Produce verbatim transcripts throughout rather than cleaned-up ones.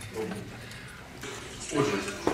Отже,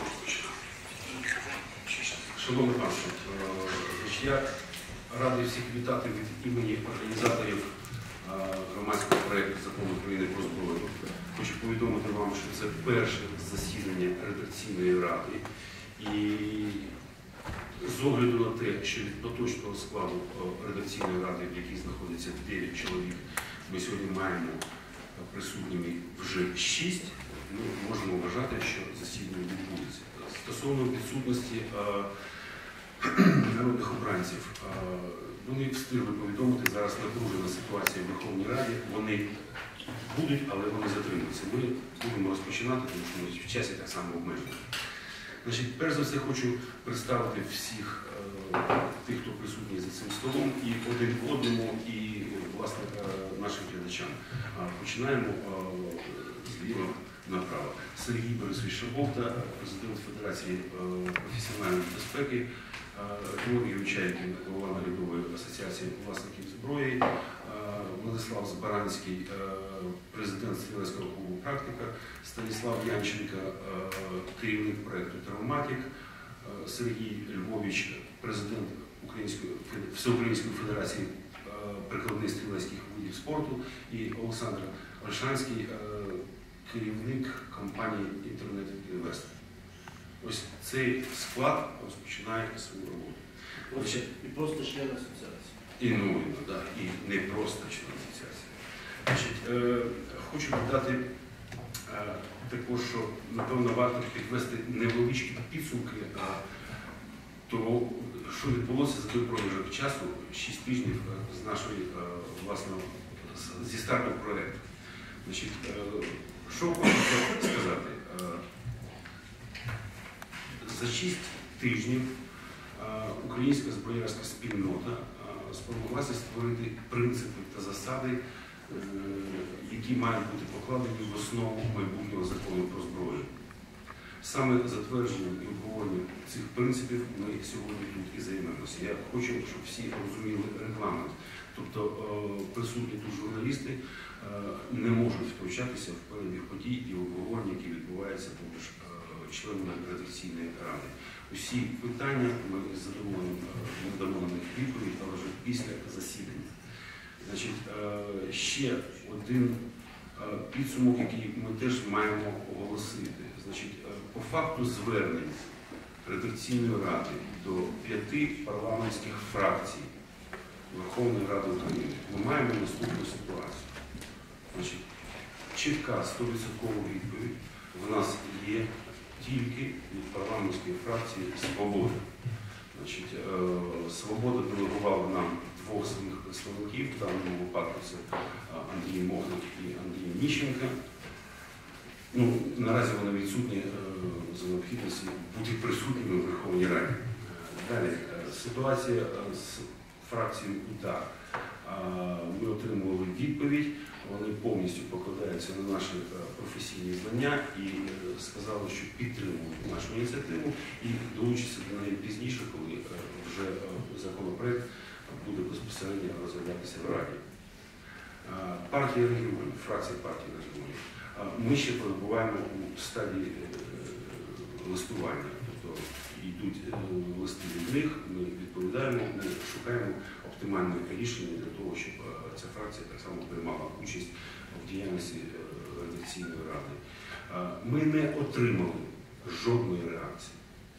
шановне панство, я радий всіх вітати від імені організаторів громадського проєкту Закону України про зброю. Хочу повідомити вам, що це перше засідання редакційної ради. І з огляду на те, що від поточного складу редакційної ради, в якій знаходиться дев'ять чоловік, ми сьогодні маємо присутніми вже шість, ми можемо вважати, що засідання відбудеться. Стосовно відсутності народних обранців, вони встигли повідомити, зараз напружена ситуація в Верховній Раді, вони будуть, але вони затримуються. Ми будемо розпочинати, тому що ми в часі так само обмежені. Значить, перш за все хочу представити всіх е, тих, хто присутній за цим столом, і один одному, і, власне, е, нашим глядачам. Е, починаємо е, зліва направо. Сергій Борисович Шабовта, президент Федерації е, професіональної безпеки, е, Георгій Учайкін, голова Наглядової асоціації власників зброї, е, Владислав Збаранський, е, президент Стрілецького клубу «Практика», Станіслав Янченко, керівник проєкту «Травматик», Сергій Львович, президент Української, Всеукраїнської федерації прикладних стрілецьких видів спорту, і Олександр Ольшанський, керівник компанії «Інтернет-Інвест». Ось цей склад розпочинає свою роботу. Отже, і просто член асоціації. І, ну, да, і не просто член асоціації. Значить, е, хочу додати е, також, що, напевно, варто підвести невеличкі підсумки е, того, що відбулося за той проміжок часу, шість тижнів е, з нашої, е, власного, з, зі старту проєкту. Значить, е, що хочу сказати? Е, за шість тижнів е, українська зброярська спільнота е, спромоглася створити принципи та засади, які мають бути покладені в основу майбутнього закону про зброю. Саме затвердженням і обговоренням цих принципів ми сьогодні тут і займемося. Я хочу, щоб всі розуміли регламент. Тобто присутні тут журналісти не можуть втручатися в перебіг подій і обговорення, які відбуваються поміж членами редакційної ради. Усі питання ми з задоволенням надамо на них відповідь, але вже після засідання. Значить, ще один підсумок, який ми теж маємо оголосити. Значить, по факту звернень редакційної ради до п'яти парламентських фракцій Верховної Ради України ми маємо наступну ситуацію. Значить, чітка сто відсоткова відповідь в нас є тільки від парламентської фракції «Свобода». Значить, «Свобода» делегувала нам двох своїх представників, в даному випадку це Андрій Мохник і Андрій Міщенко. Ну, наразі вони відсутні за необхідності бути присутніми в Верховній Раді. Далі, ситуація з фракцією «УДАР». Ми отримували відповідь, вони повністю покладаються на наші професійні знання і сказали, що підтримують нашу ініціативу і долучаться до неї пізніше, коли вже законопроект буде безпосередньо розглядатися в Раді. Партія регіонів, фракція партії регіонів. Ми ще перебуваємо у стадії листування, тобто йдуть листи від них, ми відповідаємо, ми шукаємо оптимальне рішення для того, щоб ця фракція так само приймала участь в діяльності редакційної ради. Ми не отримали жодної реакції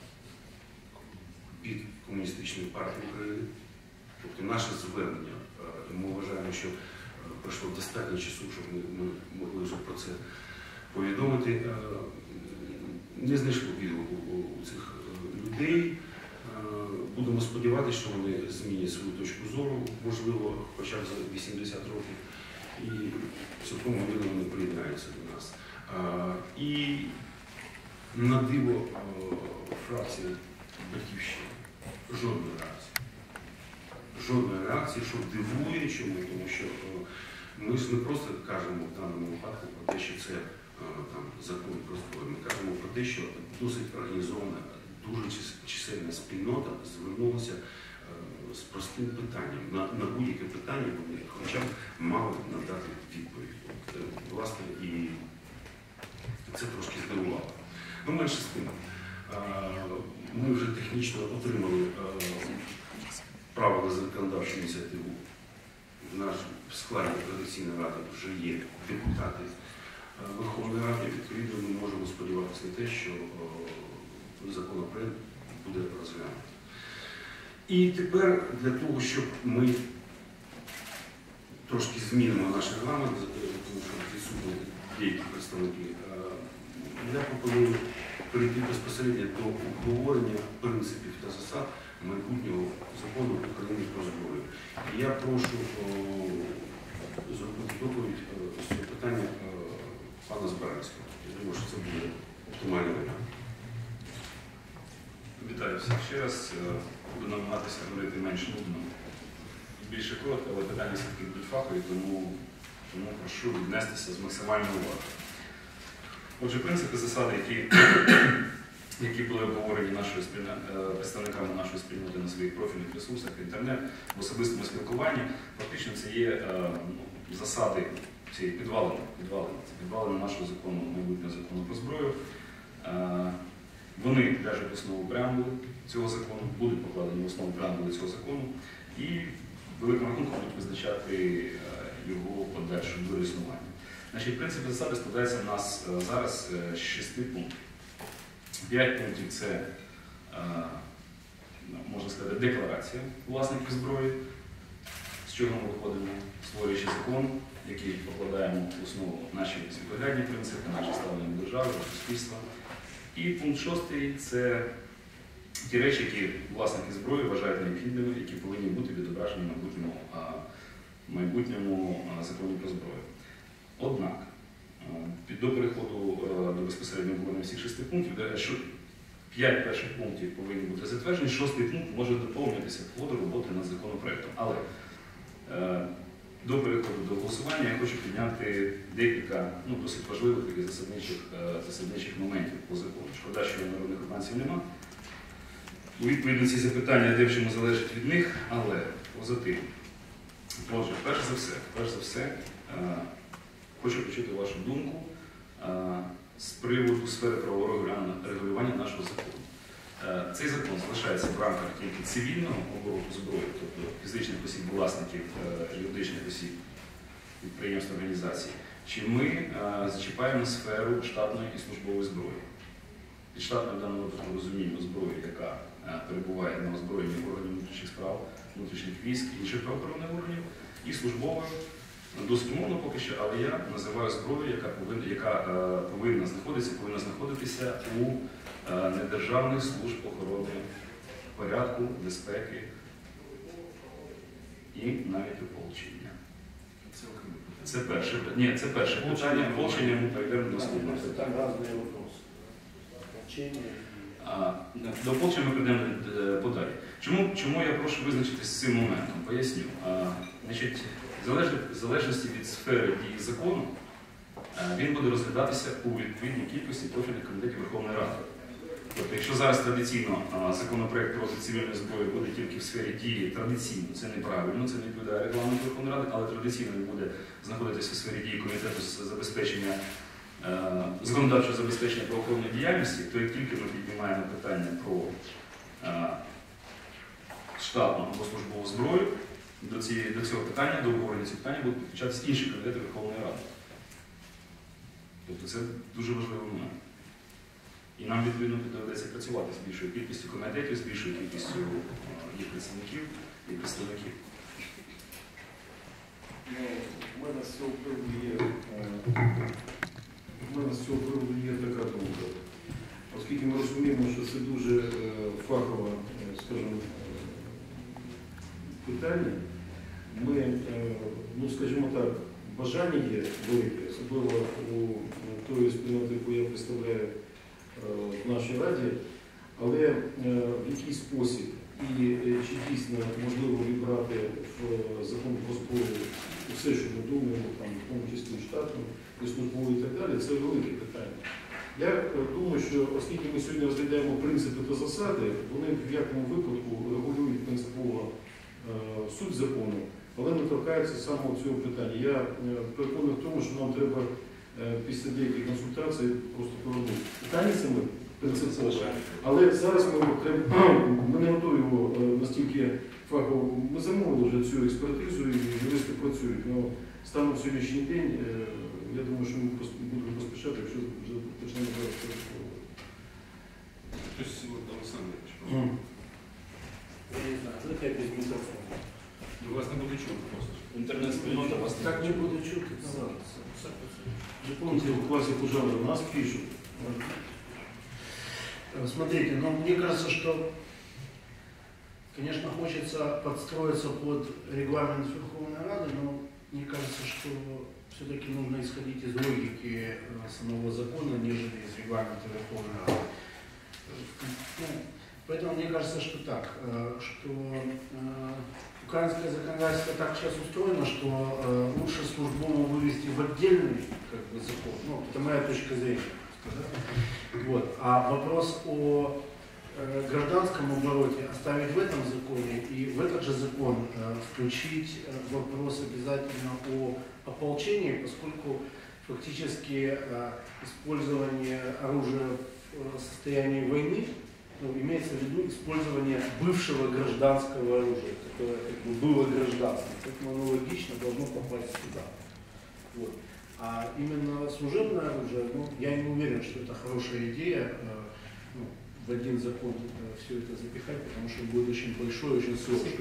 від Комуністичної партії України. Тобто наше звернення, ми вважаємо, що пройшло достатньо часу, щоб ми, ми могли вже про це повідомити. Не знайшло відгуку у цих людей. Будемо сподіватися, що вони змінять свою точку зору, можливо, хоча б за вісімдесят років, і цілком можливо вони приєднаються до нас. І на диво фракції «Батьківщина» жодної реакції. Жодної реакції, що дивує, чому, тому що ми ж не просто кажемо в даному випадку про те, що це там, закон про зброю. Ми кажемо про те, що досить організована, дуже чисельна спільнота звернулася з простим питанням. На, на будь-яке питання вони хоча б мали надати відповідь. От, власне, і Це трошки здивувало. Ну, менше з тим, ми вже технічно отримали правила законодавчої ініціативи. В нашому складі Координаційної ради вже є депутати Верховної Ради, відповідно, ми можемо сподіватися на те, що законопроект буде розглянути. І тепер для того, щоб ми трошки змінимо наш регламент, тому що присутні деякі представники, я пропоную перейти безпосередньо до обговорення принципів та засад майбутнього закону України про зброю. І я прошу о, зробити доповідь з цього питання о, пана Збиранського. Я думаю, що це буде оптимальний варіант. Вітаю всіх ще раз. Буду намагатися говорити менш нудно і більше коротко, але питання все-таки будуть фахові, тому, тому прошу віднестися з максимальною увагою. Отже, принципи, засади, які, які були обговорені нашою спільно, представниками нашої спільноти на своїх профільних ресурсах, інтернет, в особистому спілкуванні, фактично це є ну, засади цієї підвалини, підвалини, це підвалини нашого закону, майбутнього закону про зброю. Вони ляжуть в основу преамбули цього закону, будуть покладені в основу преамбули цього закону і в великому рахунку будуть визначати його подальшу до існування. Значить, принципи засади складаються в нас зараз з шести пунктів. П'ять пунктів – це, можна сказати, декларація власників зброї, з чого ми виходимо, створюючи закон, який покладаємо в основу наші світоглядні принципи, наше ставлення до держави, до суспільства. І пункт шостий – це ті речі, які власники зброї вважають необхідними, які повинні бути відображені в майбутньому, майбутньому законі про зброю. Однак, до переходу до безпосередньо обговорення всіх шести пунктів, що п'ять перших пунктів повинні бути затверджені, шостий пункт може доповнюватися в ходу роботи над законопроектом. Але до переходу до голосування я хочу підняти декілька ну, досить важливих таких засадничих, засадничих моментів по закону. Шкода, що народних обранців нема. У відповідності запитання, де в чому залежить від них, але позитивно. Отже, перш за все, перш за все, хочу почути вашу думку з приводу сфери правового регулювання нашого закону. Цей закон залишається в рамках тільки цивільного обороту зброї, тобто фізичних осіб, власників, юридичних осіб, підприємств, організацій. Чи ми зачіпаємо сферу штатної і службової зброї? Під штатною в даному випадку розуміємо зброю, яка перебуває на озброєнні органів внутрішніх справ, внутрішніх військ, інших правоохоронних органів, і службовою. Досить умовно поки що, але я називаю зброю, яка повинна, яка, е, повинна знаходитися, повинна знаходитися у е, недержавних служб охорони порядку, безпеки і навіть ополчення. Це перше, ні, це перше питання. Ополчення ми перейдемо до наступного питання. До ополчення ми прийдемо подалі. Чому, чому я прошу визначитися з цим моментом? Поясню. А, значить, в залежності від сфери дії закону, він буде розглядатися у відповідній кількості профільних комітетів Верховної Ради. Тобто, якщо зараз традиційно законопроект проти цивільної зброї буде тільки в сфері дії, традиційно, це неправильно, це не відповідає регламенту Верховної Ради, але традиційно він буде знаходитися в сфері дії комітету з забезпечення, законодавчого забезпечення правоохоронної діяльності, то як тільки ми піднімаємо питання про штатну або службову зброю, До, цієї, до цього питання, до обговорення цього питання будуть підключатися інші комітети Верховної Ради. Тобто це дуже важливий момент. І нам, відповідно, доведеться працювати з більшою кількістю комітетів, з більшою кількістю їх представників і представників. Ну, у мене з цього приводу є, у мене з цього приводу є така думка. Оскільки ми розуміємо, що це дуже фахове, скажімо, питання, ми, ну, скажімо так, бажання є велике, особливо у тої спільноти, яку я представляю в нашій Раді, але в який спосіб і чи дійсно можливо вібрати в закон про зброю все, що ми думаємо, там, в тому числі штатом, і службовою і так далі, це велике питання. Я думаю, що оскільки ми сьогодні розглядаємо принципи та засади, вони в якому випадку регулюють принципово суть закону, але не торкаються саме цього питання. Я переконаний в тому, що нам треба е, після деяких консультацій просто повернути. Питання це ми принципово. Але зараз ми, ми не готові його е, настільки фахово. Ми замовили вже цю експертизу і юристи працюють. Но станом на сьогоднішній день, е, я думаю, що ми пос- будемо поспішати, якщо вже почнемо зараз. Хтось Олександр, Я не знаю, это без микрофона. у вас не буде чути просто. Інтернет-спільнота вас не Так не буду чути. Вы помните, в классе Кужавы нас пишут. Смотрите, ну мне кажется, что, конечно, хочется подстроиться под регламент Верховной Рады, но мне кажется, что все-таки нужно исходить из логики э, самого закона, нежели из регламента Верховной Рады. Ну, поэтому мне кажется, что так, э, что э, украинское законодательство так сейчас устроено, что э, лучше службому вывести в отдельный как бы, закон. Ну, это моя точка зрения. Вот. А вопрос о э, гражданском обороте оставить в этом законе и в этот же закон э, включить э, вопрос обязательно о ополчении, поскольку фактически э, использование оружия в э, состоянии войны, ну, имеется в виду использование бывшего гражданского оружия, которое как бы, было гражданским, поэтому оно логично должно попасть сюда. Вот. А именно служебное оружие, ну, я не уверен, что это хорошая идея э, ну, в один закон э, все это запихать, потому что он будет очень большой, очень сложный.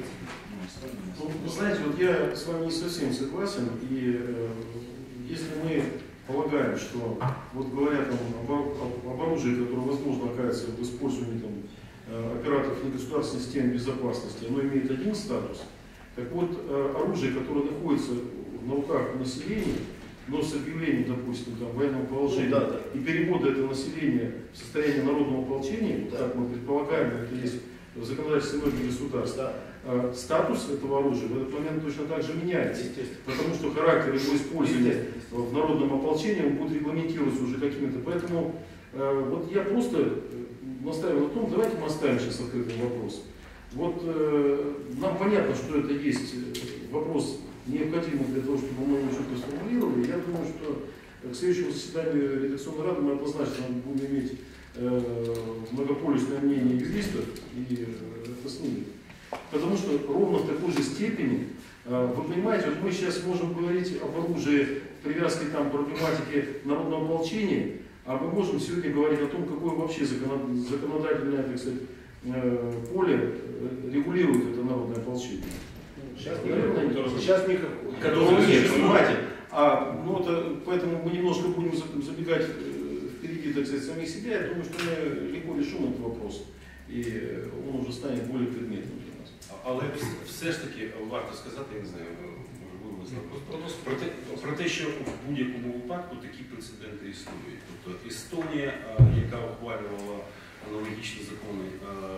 Ну, вы знаете, вот я с вами не совсем согласен, и э, если мы полагаем, что вот говорят там, об, об, об оружии, которое возможно оказывается в использовании там, э, операторов негосударственной системы безопасности, оно имеет один статус, так вот э, оружие, которое находится на руках у населения, но с объявлением, допустим, там, военного положения Ну, да, да. и перевода этого населения в состояние народного ополчения, Да. как мы предполагаем, это есть в законодательстве многих государств, Да, э, статус этого оружия в этот момент точно так же меняется. естественно. Потому что характер его использования Естественно. в народном ополчении он будет регламентироваться уже какими-то. Поэтому э, вот я просто э, настаиваю на том, давайте мы оставим сейчас открытый вопрос. Вот э, нам понятно, что это есть э, вопрос необходимый для того, чтобы мы его четко сформулировали. Я думаю, что к следующему заседанию редакционной рады мы однозначно будем иметь э, многополюсное мнение юристов и э, это снимем. Потому что ровно в такой же степени, э, вы понимаете, вот мы сейчас можем говорить об оружии, привязке там проблематики народного ополчения, а мы можем сегодня говорить о том, какое вообще законодательное, так сказать, э, поле э, регулирует это народное ополчение. Сейчас, Наверное, никакой. Сейчас никакой. Которого нет, понимаете? А, ну, это, поэтому мы немножко будем забегать э, впереди, так сказать, самих себя. Я думаю, что мы легко решим этот вопрос. И э, он уже станет более предметным для нас. Але все ж таки варто сказати, я не знаю, можливо, ви знаєте, про те, про те, що в будь-якому випадку такі прецеденти існують. Тобто Естонія, яка ухвалювала аналогічні закони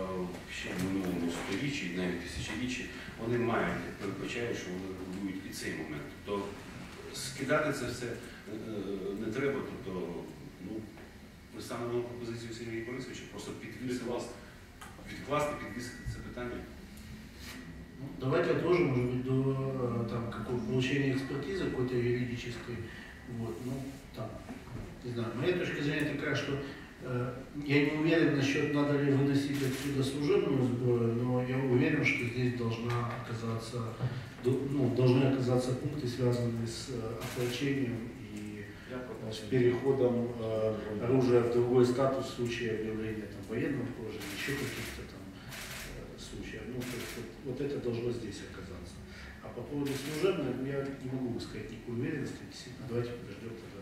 ще в минулому сторіччі, навіть тисячоріччі, вони мають, передбачають, що вони регулюють і цей момент. Тобто скидати це все не треба, тобто, ну, ми саме на пропозицію Сергія Борисовича просто підвісити, відкласти, підвісити це питання. Ну, давайте отложим, может быть, до э, там, какого получения экспертизы какой-то юридической. Вот, ну, там, не знаю. Моя точка зрения такая, что э, я не уверен насчет, надо ли выносить отсюда служебную сброю, но я уверен, что здесь должна оказаться, ну, должны оказаться пункты, связанные с э, ополчением и э, с переходом э, оружия в другой статус в случае объявления там, военного положения, еще каких-то там случаев. Ну, то есть, вот, вот это должно здесь оказаться. А по поводу служебной, ну, я не могу высказать никакой уверенности. Действительно, давайте подождем тогда.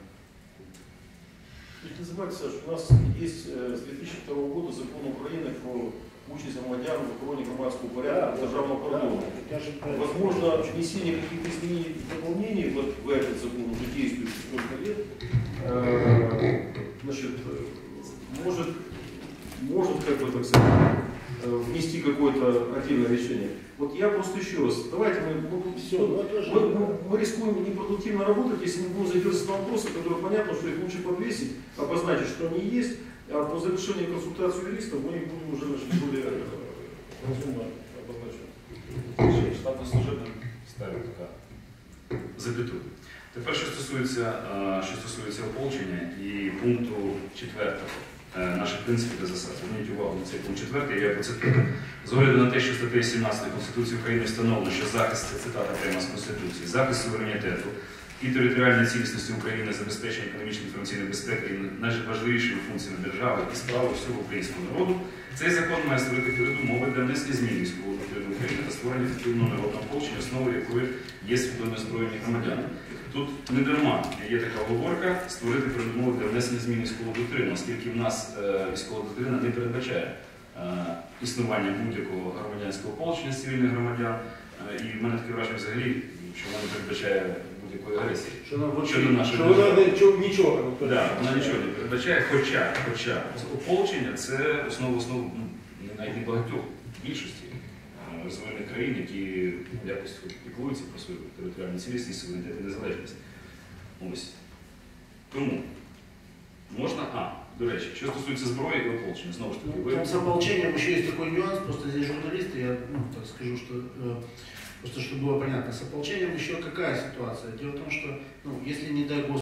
Не забывайте, Саша, у нас есть э, с две тысячи второго года закон Украины про участь громадян в охороне громадского порядка державного кордона. Возможно, внесение каких-то изменений и дополнений вот в этот закон, уже действующий столько лет, э, значит, может, может, как бы, так сказать, внести какое-то отдельное решение. Вот я просто еще раз, давайте мы, мы, Все, мы, ну, это же- мы, мы рискуем непродуктивно работать, если мы будем задерживаться на вопросы, которые понятно, что их лучше подвесить, обозначить, что они есть, а по завершении консультации юристов мы их будем уже значит, более э, разумно обозначать. Статус служебным ставим пока запятую. Тепер, що стосується, е, що стосується ополчення і пункту четвертого е, наших принципів та засад. Зверніть увагу на цей пункт четвертий, я процитую. З огляду на те, що статтею сімнадцятої Конституції України встановлено, що захист, це цитата прямо з Конституції, захист суверенітету і територіальної цілісності України, забезпечення економічної інформаційної безпеки є найважливішими функціями держави і справи всього українського народу, цей закон має створити передумови для внесення змін військового уряду України та створення ефективного народного ополчення, основою якої є свідомі озброєні громадяни. Тут не дарма є така оговорка створити передумови для внесення змін військового доктрину, оскільки в нас е, військова доктрина не передбачає е, існування будь-якого громадянського ополчення з цивільних громадян. Е, і в мене таке враження взагалі, що вона не передбачає будь-якої агресії. Що нам Щодо нашої що вона держави. нічого, нічого не Да, передбачає. вона нічого не передбачає, хоча, хоча ополчення це основа основ ну, навіть не багатьох, більшості е, розвинених країн, які якось піклуються про свою територіальну цілісність, суверенітет і незалежність. Ось. Тому можна, а, до речі, що стосується зброї і ополчення, знову ж таки, Ну, ви... там с ополчением еще есть такой нюанс, просто здесь журналисты, я ну, так скажу, что э, просто чтобы было понятно, с ополчением еще какая ситуация? Дело в том, что ну, если, не дай Бог,